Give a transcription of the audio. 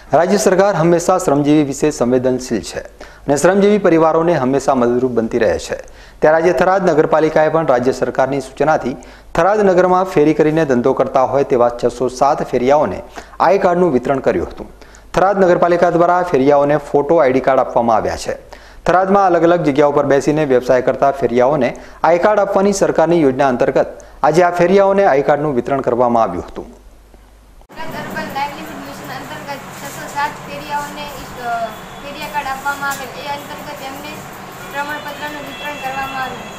राज्य सरकार हमेशा श्रमजीवी विषे संवेदनशील है અને શ્રમજીવી પરિવારોને હંમેશા મદદરૂપ બનતી રહે છે। ત્યારે આજે થરાદ નગરપાલિકાએ પણ રાજ્ય સરકારની સૂચનાથી થરાદ નગરમાં ફેરી કરીને ધંધો કરતા હોય તેવા 607 ફેરિયાઓને આઈ કાર્ડનું વિતરણ કર્યું હતું। થરાદ નગરપાલિકા દ્વારા ફેરિયાઓને ફોટો આઈડી કાર્ડ આપવામાં આવ્યા છે। થરાદમાં અલગ અલગ જગ્યાઓ પર બેસીને વ્યવસાય કરતા ફેરિયાઓને આઈ કાર્ડ આપવાની સરકારની યોજના અંતર્ગત આજે આ ફેરિયાઓને આઈ કાર્ડનું વિતરણ કરવામાં આવ્યું હતું। ફેરિયા કાર્ડ આપવામાં આવેલ એ અંતર્ગત એમને પ્રમાણપત્રનું વિતરણ કરવામાં આવ્યું।